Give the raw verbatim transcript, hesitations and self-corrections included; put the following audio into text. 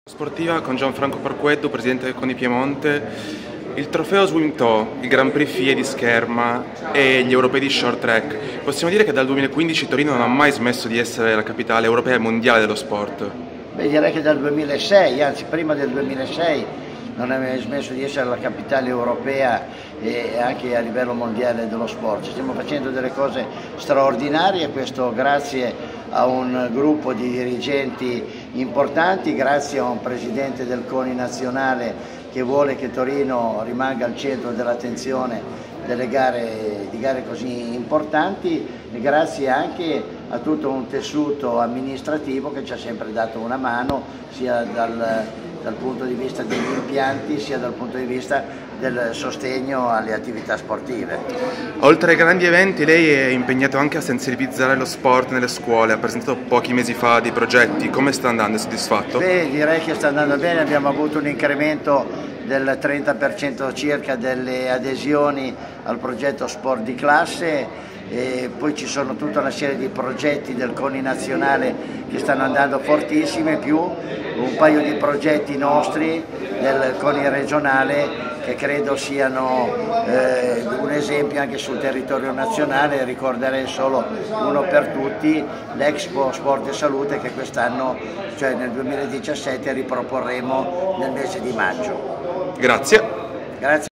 Sportiva con Gianfranco Parqueddu, presidente del CONI Piemonte. Il trofeo Swimto, il Grand Prix F I E di Scherma e gli europei di short track. Possiamo dire che dal duemilaquindici Torino non ha mai smesso di essere la capitale europea e mondiale dello sport? Beh, direi che dal duemilasei, anzi prima del duemilasei, non aveva smesso di essere la capitale europea e anche a livello mondiale dello sport. Stiamo facendo delle cose straordinarie, questo grazie a un gruppo di dirigenti importanti, grazie a un presidente del CONI nazionale che vuole che Torino rimanga al centro dell'attenzione delle gare, di gare così importanti, e grazie anche a tutto un tessuto amministrativo che ci ha sempre dato una mano sia dal, dal punto di vista degli impianti sia dal punto di vista del sostegno alle attività sportive. Oltre ai grandi eventi lei è impegnato anche a sensibilizzare lo sport nelle scuole, ha presentato pochi mesi fa dei progetti, come sta andando? È soddisfatto? Beh, direi che sta andando bene, abbiamo avuto un incremento del trenta per cento circa delle adesioni al progetto Sport di Classe, e poi ci sono tutta una serie di progetti del CONI nazionale che stanno andando fortissimi, più un paio di progetti nostri del CONI regionale che credo siano eh, un esempio anche sul territorio nazionale. Ricorderei solo uno per tutti, l'Expo Sport e Salute, che quest'anno, cioè nel duemiladiciassette, riproporremo nel mese di maggio. Grazie. Grazie.